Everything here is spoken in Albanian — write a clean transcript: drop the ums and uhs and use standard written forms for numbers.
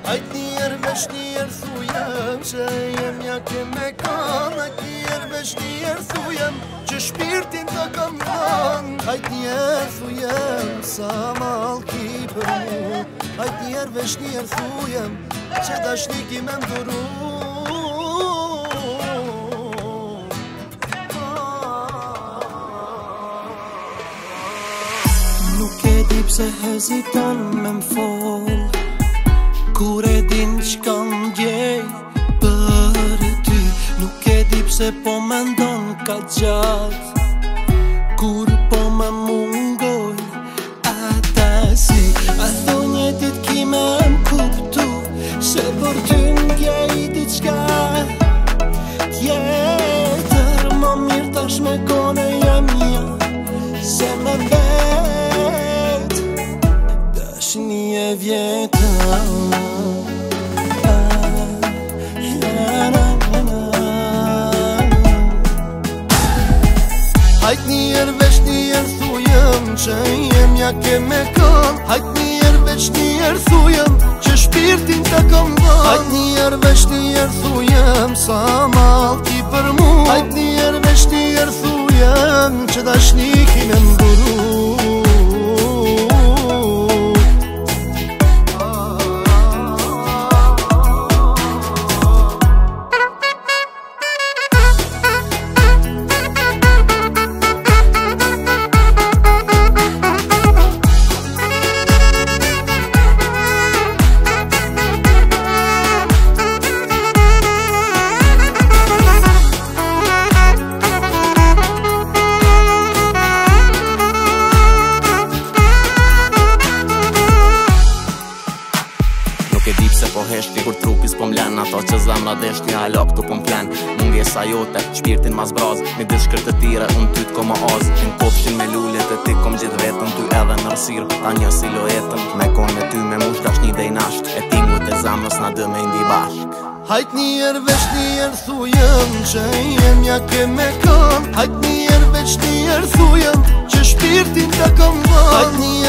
Hajt njerë vesh njerë thujem që jem ja ke me kan. Hajt njerë vesh njerë thujem që shpirtin të kam dhan. Hajt njerë thujem sa mal ki për mu. Hajt njerë vesh njerë thujem që dashniki me mduru. Nuk e di pse heziton me m'fol kur e din qka m'gjej për ty. Nuk e di pse po mendon ka gjat kur po me mungoj ata si. A thonje dit ki me m'kuptu se për ty m'gjej diçka tjetër. Më mirë tash me kone jam ja se me vet dashni e vjetër. Hajt njerë veç njerë thujem që jem ja ke me kan. Hajt njerë veç njerë thujem që shpirtin të kam dhan. Hajt njerë veç njerë thujem sa mal ki për mu. Hajt njerë veç njerë thujem që dashniki me mburu. Po heshti kur trupi s'po m'len, ato që zemra deshti halak tu po m'plen. Mungesa jote, shpirtin mas braz, mi dish kërtë tire, unë ty t'ko më az. Në kopshin me lullet e ti kom gjithë vetën, ty edhe në rësir, ta një siluetën. Me kon me ty me mush dash një dejnasht, e tingut e zemrës na dë me indi bashk. Hajt njerë veç njerë thujem që jem ja ke me kan. Hajt njerë veç njerë thujem që shpirtin të kam dhan.